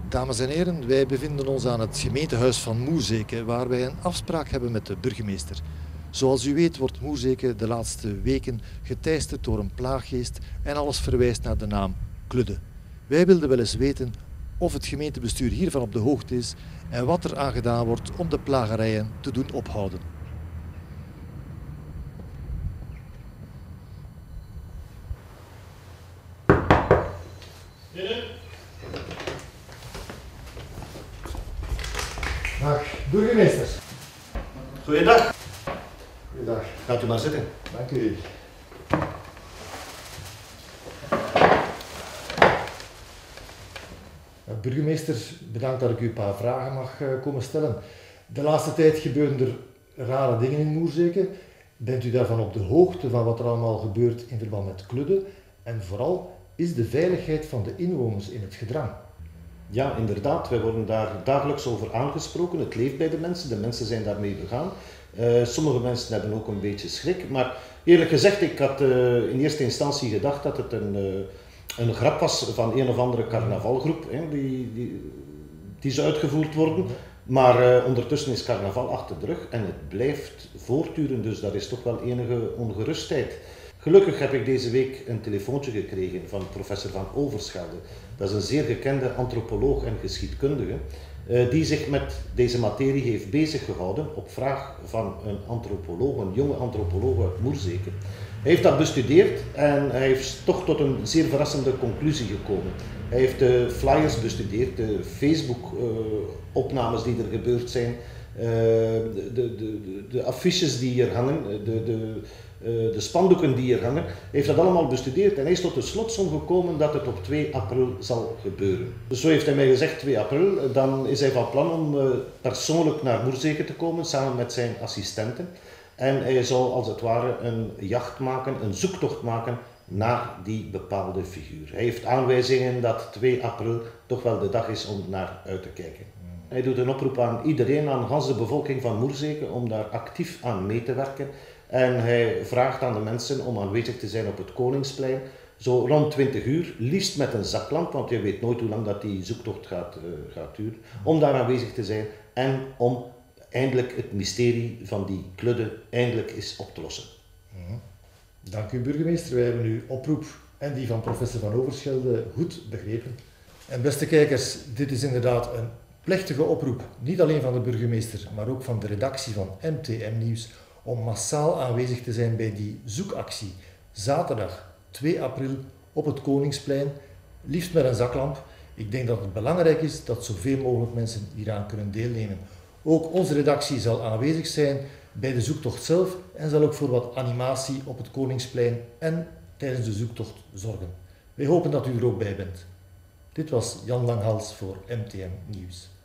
Dames en heren, wij bevinden ons aan het gemeentehuis van Moerzeke, waar wij een afspraak hebben met de burgemeester. Zoals u weet wordt Moerzeke de laatste weken geteisterd door een plaaggeest en alles verwijst naar de naam Kludde. Wij wilden wel eens weten of het gemeentebestuur hiervan op de hoogte is en wat er aan gedaan wordt om de plagerijen te doen ophouden. Dag, burgemeester. Goeiedag. Goeiedag. Gaat u maar zitten. Dank u. Burgemeester, bedankt dat ik u een paar vragen mag komen stellen. De laatste tijd gebeuren er rare dingen in Moerzeke. Bent u daarvan op de hoogte van wat er allemaal gebeurt in verband met Kludde? En vooral, is de veiligheid van de inwoners in het gedrang? Ja, inderdaad. Wij worden daar dagelijks over aangesproken. Het leeft bij de mensen zijn daarmee begaan. Sommige mensen hebben ook een beetje schrik. Maar eerlijk gezegd, ik had in eerste instantie gedacht dat het een grap was van een of andere carnavalgroep die zou uitgevoerd worden. Maar ondertussen is carnaval achter de rug en het blijft voortduren, dus daar is toch wel enige ongerustheid. Gelukkig heb ik deze week een telefoontje gekregen van professor Van Overschelde. Dat is een zeer gekende antropoloog en geschiedkundige die zich met deze materie heeft bezig gehouden op vraag van een antropoloog, een jonge antropoloog uit Moerzeke. Hij heeft dat bestudeerd en hij is toch tot een zeer verrassende conclusie gekomen. Hij heeft de flyers bestudeerd, de Facebook-opnames die er gebeurd zijn, de affiches die hier hangen, de spandoeken die hier hangen. Hij heeft dat allemaal bestudeerd en hij is tot de slotsom gekomen dat het op 2 april zal gebeuren. Dus zo heeft hij mij gezegd, 2 april, dan is hij van plan om persoonlijk naar Moerzeke te komen samen met zijn assistenten. En hij zal als het ware een jacht maken, een zoektocht maken naar die bepaalde figuur. Hij heeft aanwijzingen dat 2 april toch wel de dag is om naar uit te kijken. Hij doet een oproep aan iedereen, aan de hele bevolking van Moerzeke, om daar actief aan mee te werken. En hij vraagt aan de mensen om aanwezig te zijn op het Koningsplein, zo rond 20 uur, liefst met een zaklamp, want je weet nooit hoe lang dat die zoektocht gaat duren, om daar aanwezig te zijn en om eindelijk het mysterie van die Kludde eindelijk eens op te lossen. Dank u, burgemeester. Wij hebben uw oproep en die van professor Van Overschelde goed begrepen. En beste kijkers, dit is inderdaad een plechtige oproep, niet alleen van de burgemeester, maar ook van de redactie van MTM Nieuws, om massaal aanwezig te zijn bij die zoekactie. Zaterdag 2 april op het Koningsplein, liefst met een zaklamp. Ik denk dat het belangrijk is dat zoveel mogelijk mensen hieraan kunnen deelnemen. Ook onze redactie zal aanwezig zijn bij de zoektocht zelf en zal ook voor wat animatie op het Koningsplein en tijdens de zoektocht zorgen. Wij hopen dat u er ook bij bent. Dit was Jan Langhals voor MTM Nieuws.